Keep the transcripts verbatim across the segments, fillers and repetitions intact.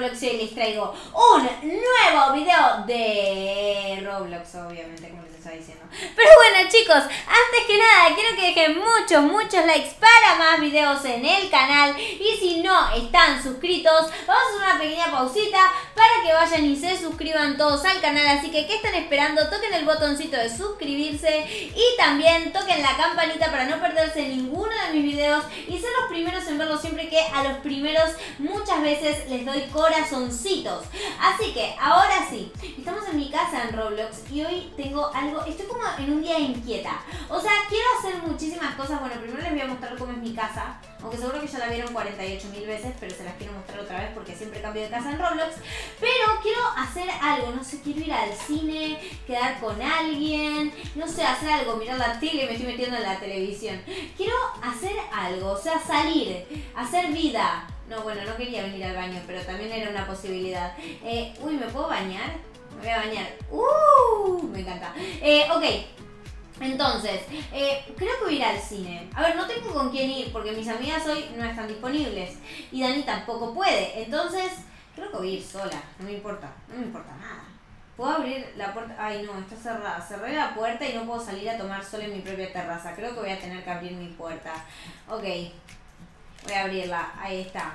Roblox y hoy les traigo un nuevo video de Roblox, obviamente, como les estaba diciendo. Pero bueno, chicos, antes que nada quiero que dejen muchos, muchos likes para más videos en el canal. Y si no están suscritos, vamos a hacer una pequeña pausita para que vayan y se suscriban todos al canal. Así que, ¿qué están esperando? Toquen el botoncito de suscribirse y también toquen la campanita para no perderse ninguno de mis videos y ser los primeros en verlos, siempre que a los primeros muchas veces les doy corazoncitos. Así que ahora sí, estamos en mi casa en Roblox y hoy tengo algo, estoy como en un día inquieta. O sea, quiero hacer muchísimas cosas. Bueno, primero les voy a mostrar cómo es mi casa, aunque seguro que ya la vieron cuarenta y ocho mil veces, pero se las quiero mostrar otra vez porque siempre cambio de casa en Roblox. Pero quiero hacer algo, no sé, quiero ir al cine, quedar con alguien, no sé, hacer algo, mirar la tele, me estoy metiendo en la televisión. Quiero hacer algo, o sea, salir, hacer vida. No, bueno, no quería venir al baño, pero también era una posibilidad. Eh, uy, ¿me puedo bañar? Me voy a bañar. ¡Uh! Me encanta. Eh, ok. Entonces, eh, creo que voy a ir al cine. A ver, no tengo con quién ir porque mis amigas hoy no están disponibles. Y Dani tampoco puede. Entonces, creo que voy a ir sola. No me importa. No me importa nada. ¿Puedo abrir la puerta? Ay, no, está cerrada. Cerré la puerta y no puedo salir a tomar sol en mi propia terraza. Creo que voy a tener que abrir mi puerta. Ok. Voy a abrirla. Ahí está.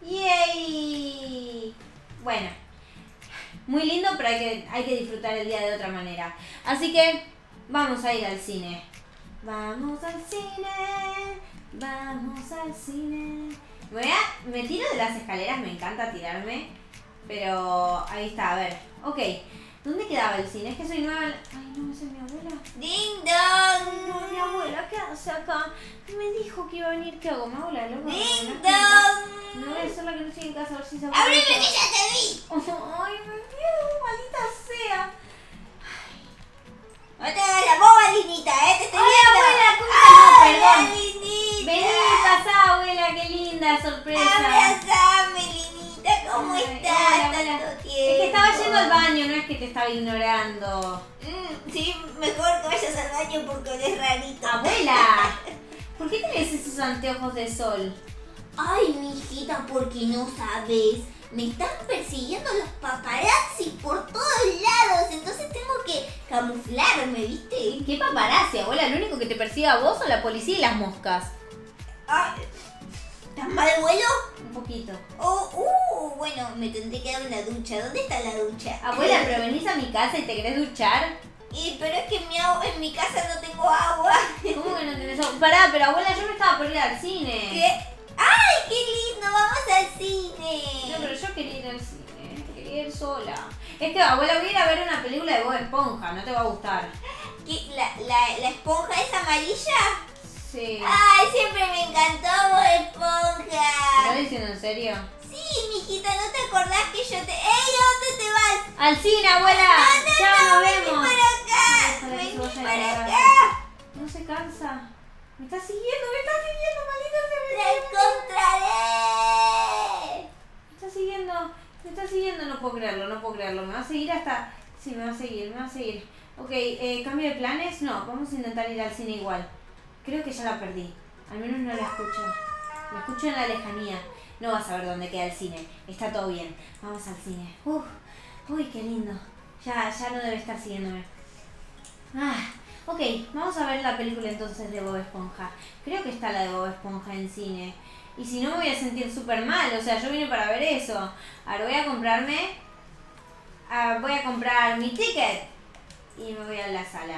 ¡Yay! Bueno. Muy lindo, pero hay que, hay que disfrutar el día de otra manera. Así que vamos a ir al cine. Vamos al cine. Vamos al cine. Me, voy a, me tiro de las escaleras, me encanta tirarme. Pero ahí está, a ver. Ok. ¿Dónde quedaba el cine? Es que soy nueva. Ay, no, esa es mi abuela. ¡Ding dong! No, mi abuela, ¿qué hace acá? Me dijo que iba a venir. ¿Qué hago? ¿Me hago la loca? ¡Ding No dong! voy a ser la que no estoy en casa, a ver si se va. ¡Ábreme que ya te vi! Ay, me miedo, maldita sea. No te hagas la boba, Linita, ¿eh? Te estoy Ay, viendo. abuela, ¿cómo ¡Ay, estás? Perdón. la Linita! Vení, pasá, abuela, qué linda sorpresa. Abrazame, Linita, ¿cómo Ay, estás? hola, abuela. Tanto tiempo. Es que estaba yendo al baño, no es que te estaba ignorando. Mm, sí, mejor que vayas al baño porque eres rarito. Abuela, ¿por qué tenés esos anteojos de sol? Ay, mijita, porque no sabes. Me están persiguiendo los paparazzi por todos lados, entonces tengo que camuflarme, ¿viste? ¿Qué paparazzi, abuela? ¿Lo único que te persigue a vos o la policía y las moscas? Ah, ¿tan mal vuelo? Un poquito. Oh, uh, bueno, me tendré que dar una ducha. ¿Dónde está la ducha? Abuela, ¿pero venís a mi casa y te querés duchar? Y, pero es que en mi, agua- en mi casa no tengo agua. ¿Cómo que no tenés agua? Pará, pero abuela, yo me estaba por ir al cine. ¿Qué? ¡Ay, qué lindo! ¡Vamos al cine! No, pero yo quería ir al cine, quería ir sola. Es que, abuela, voy a ir a ver una película de Bob Esponja, no te va a gustar. ¿Qué? ¿La, la, ¿La esponja es amarilla? Sí. ¡Ay, siempre me encantó Bob ¿Me Esponja! estás diciendo en serio? Sí, mijita, ¿no te acordás que yo te... ¡Ey, dónde te vas! ¡Al cine, abuela! ¡No, no, ¡Ya no! nos ¡Vení vemos! para acá! Ojalá que se ¡Vení vaya a para la acá! casa. No se cansa. Me está siguiendo, me está siguiendo, maldita sea. ¡La encontraré! Me está siguiendo, me está siguiendo, no puedo creerlo, no puedo creerlo. Me va a seguir hasta... Sí, me va a seguir, me va a seguir. Ok, eh, ¿cambio de planes? No, vamos a intentar ir al cine igual. Creo que ya la perdí. Al menos no la escucho. La escucho en la lejanía. No vas a ver dónde queda el cine. Está todo bien. Vamos al cine. Uf, uy, qué lindo. Ya, ya no debe estar siguiéndome. Ah, ok, vamos a ver la película entonces de Bob Esponja. Creo que está la de Bob Esponja en cine. Y si no me voy a sentir súper mal. O sea, yo vine para ver eso. Ahora voy a comprarme... ah, voy a comprar mi ticket. Y me voy a la sala.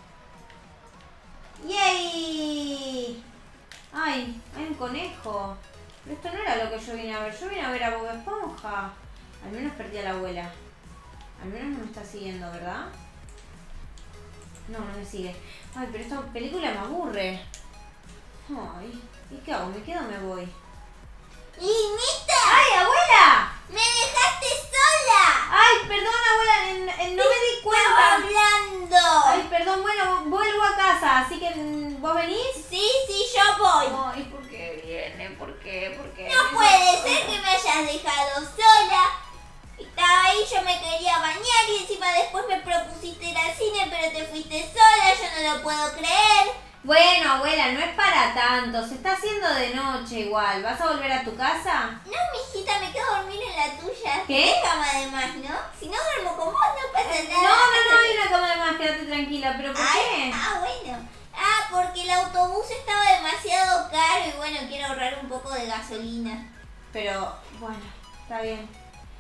¡Yay! ¡Ay! Hay un conejo. Pero esto no era lo que yo vine a ver. Yo vine a ver a Bob Esponja. Al menos perdí a la abuela. Al menos no me está siguiendo, ¿verdad? No, no me sigue. Ay, pero esta película me aburre. Ay, ¿y qué hago? ¿Me quedo o me voy? ¡Linita! ¡Ay, abuela! ¡Me dejaste sola! ¡Ay, perdón, abuela! en- en- no me di ¡Estaba cuenta. hablando! Ay, perdón, bueno, vuelvo a casa. Así que, mm, ¿vos venís? Sí, sí, yo voy. Ay, ¿por qué viene? ¿Por qué? ¿Por qué? No puede ser que me hayas dejado sola. Estaba ahí, yo me quería bañar y encima después me propusiste ir al cine, pero te fuiste sola, yo no lo puedo creer. Bueno, abuela, no es para tanto. Se está haciendo de noche igual. ¿Vas a volver a tu casa? No, mijita, me quedo a dormir en la tuya. ¿Qué? ¿Qué cama además, no? Si no duermo con vos no pasa No, nada. no, no, hay una cama de más, quédate tranquila. ¿Pero por Ay, qué? ah, bueno. Ah, porque el autobús estaba demasiado caro y bueno, quiero ahorrar un poco de gasolina. Pero, bueno, está bien.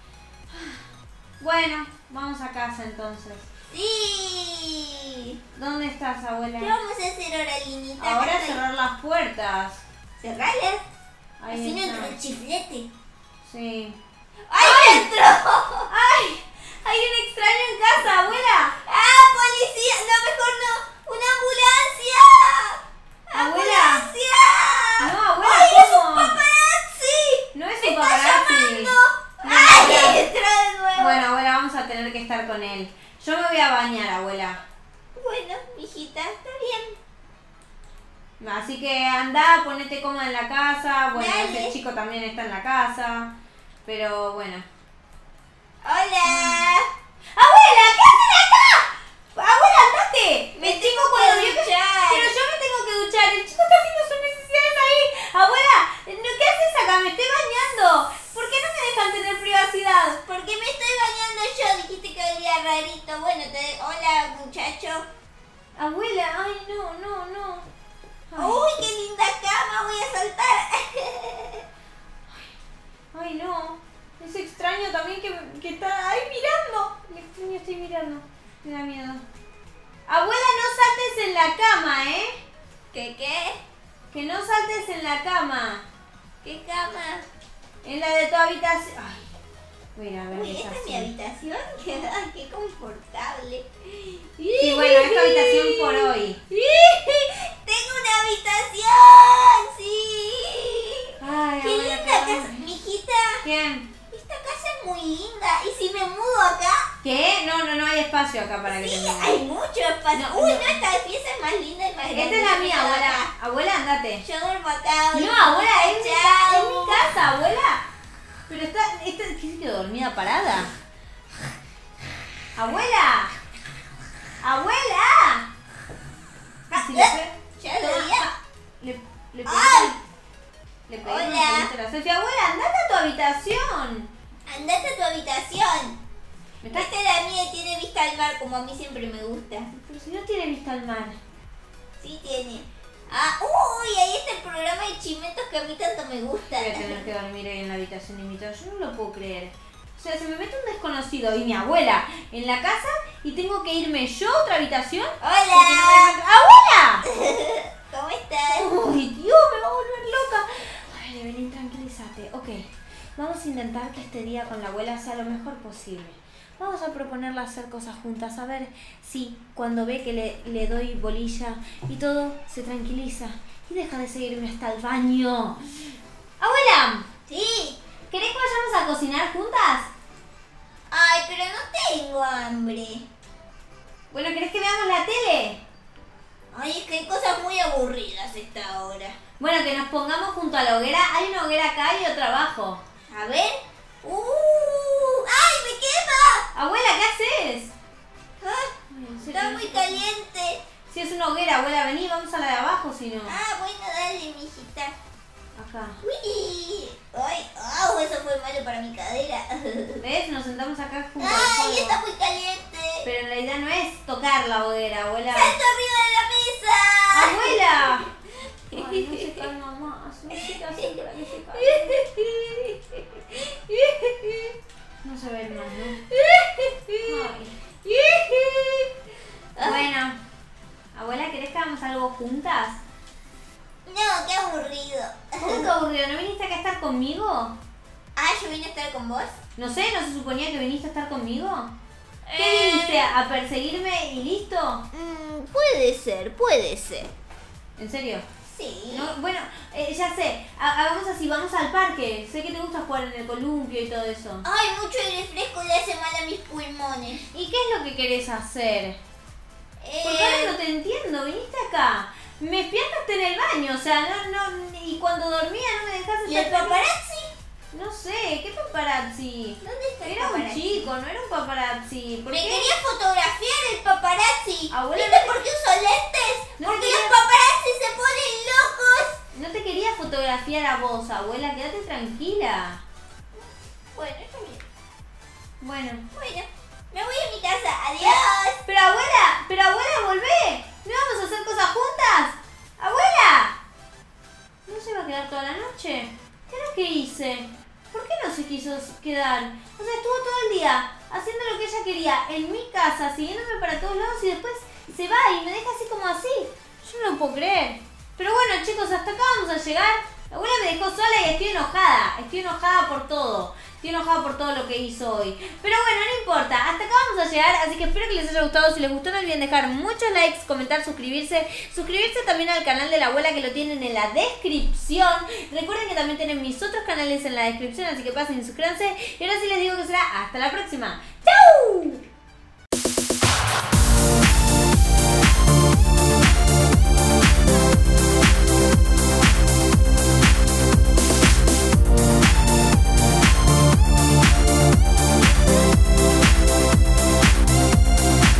Bueno, vamos a casa entonces. ¡Sí! ¿Dónde estás, abuela? ¿Qué vamos a hacer ahora, Linita? Ahora Acá estoy. cerrar las puertas. ¿Cerrarlas? Ahí Así no está. entra el chiflete. Sí. ¡Ay, entró! ¡Ay! ¡Hay un extraño en casa, abuela! ¡Ah, policía! No, mejor no. ¡Una ambulancia! Abuela. ¡Ambulancia! No, abuela, ¡Ay, es ¿cómo? un paparazzi! No es ¡Me un está paparazzi. llamando! No, ¡Ay, abuela. entró de nuevo! Bueno, abuela, vamos a tener que estar con él. Yo me voy a bañar, abuela. Bueno, mijita, está bien. Así que anda, ponete cómoda en la casa. Bueno, Dale. ese chico también está en la casa. Pero bueno. ¡Hola! ¡Abuela! ¿Qué haces acá? ¡Abuela, andate! Me El chico tengo cuando que vio que- duchar. Pero yo me tengo que duchar. El chico está haciendo sus necesidades ahí. Abuela, ¿no- ¿qué haces acá? Me estoy bañando. ¿Por qué no me dejan tener privacidad? Porque me estoy bañando yo, dijiste que olía rarito. Bueno, te... hola, muchacho. Abuela, ay, no, no, no. Ay, ¡Uy, qué linda cama! Voy a saltar. ay, no. Es extraño también que, que está ahí mirando. El extraño estoy mirando. Me da miedo. Abuela, no saltes en la cama, ¿eh? ¿Qué qué? Que no saltes en la cama. ¿Qué cama? En la de tu habitación. Ay, voy a ir a ver Uy, qué ¿esta es así. mi habitación? Ay, qué confortable. Sí, bueno, esta habitación por hoy. ¡Tengo una habitación! ¡Sí! Ay, ¡Qué abuela, linda qué casa! bueno. Mijita, ¿Quién? esta casa es muy linda. ¿Y si me mudo acá? ¿Qué? No, no, no hay espacio acá para que Sí, te muevas. hay mucho espacio. No, Uy, no. no, esta pieza es más linda y más grande. Esta es la Yo mía, me quedo abuela. acá. Abuela, andate. Yo duermo acá. No, abuela, es mi, ca- es mi Chao. casa, abuela. Pero está, esta, ¿qué se quedó dormida parada? Abuela. Abuela. Si le pe- Ya lo Toma, vi. ah, Le, le pegué, ¡Ay! le pegué Hola. con el palito a la selfie. Abuela, andate a tu habitación. Andate a tu habitación. Me está- Esta es la mía y tiene vista al mar, como a mí siempre me gusta. Pero si no tiene vista al mar. Sí tiene. Ah, uy, ahí está el programa de chimentos que a mí tanto me gusta. Voy a tener que dormir ahí en la habitación invitada. Yo no lo puedo creer. O sea, se me mete un desconocido y mi abuela en la casa y tengo que irme yo a otra habitación. porque no me Hola. dejan- ¡Abuela! ¿Cómo estás? ¡Uy, Dios! Me va a volver loca. A ver, Evelyn, tranquilízate. Ok, vamos a intentar que este día con la abuela sea lo mejor posible. Vamos a proponerle hacer cosas juntas. A ver si cuando ve que le, le doy bolilla y todo, se tranquiliza y deja de seguirme hasta el baño. ¡Abuela! Sí. ¿Querés que vayamos a cocinar juntas? Ay, pero no tengo hambre. Bueno, ¿querés que veamos la tele? Ay, es que hay cosas muy aburridas a esta hora. Bueno, que nos pongamos junto a la hoguera. Hay una hoguera acá y otra abajo. A ver. ¡Uh! ¡Ay, me quema! Abuela, ¿qué haces? Ah, Ay, en serio, está no muy sé. caliente. Si es una hoguera, abuela, vení, vamos a la de abajo, si no. Ah, bueno, dale, mijita. Acá. Uy. Ay, oh, eso fue malo para mi cadera. ¿Ves? Nos sentamos acá junto al Ay, fuego. está muy caliente. Pero la idea no es tocar la hoguera, abuela. ¡Salto arriba de la mesa! ¡Abuela! Ay, no se calma más. No sé qué hacer para que se calme. No se ve más, ¿no? Ay. Bueno. Abuela, ¿querés que hagamos algo juntas? No, qué aburrido. ¿Cómo que aburrido? ¿No viniste acá a estar conmigo? Ah, ¿yo vine a estar con vos? No sé, ¿no se suponía que viniste a estar conmigo? ¿Qué Eh, viniste? ¿A perseguirme y listo? mm, puede ser, puede ser. ¿En serio? Sí. No, bueno, eh, ya sé, ha- hagamos así, vamos al parque. Sé que te gusta jugar en el columpio y todo eso. Ay, mucho aire fresco le hace mal a mis pulmones. ¿Y qué es lo que querés hacer? Porque Eh, ahora no te entiendo, viniste acá, me espiaste en el baño, o sea, no, no, y cuando dormía no me dejaste ¿Y el estar- paparazzi? No sé, ¿qué paparazzi? ¿Dónde está el Era un paparazzi? chico, no era un paparazzi. ¿Por Me qué? quería fotografiar el paparazzi. Abuela, ¿Viste no- por qué uso lentes? no Porque quería- los paparazzi se ponen locos. No te quería fotografiar a vos, abuela. Quédate tranquila. Bueno, está bien. Bueno. Bueno, me voy a mi casa. Adiós. Pero abuela, pero abuela, volvé. ¿No vamos a hacer cosas juntas? Abuela. ¿No se va a quedar toda la noche? ¿Qué es lo que hice? ¿Por qué no se quiso quedar? O sea, estuvo todo el día haciendo lo que ella quería en mi casa, siguiéndome para todos lados y después se va y me deja así como así. Yo no lo puedo creer. Pero bueno, chicos, hasta acá vamos a llegar. La abuela me dejó sola y estoy enojada. Estoy enojada por todo. Estoy enojada por todo lo que hizo hoy. Pero bueno, no importa. Hasta acá vamos a llegar. Así que espero que les haya gustado. Si les gustó, no olviden dejar muchos likes, comentar, suscribirse. Suscribirse también al canal de la abuela, que lo tienen en la descripción. Recuerden que también tienen mis otros canales en la descripción. Así que pasen y suscríbanse. Y ahora sí les digo que será hasta la próxima.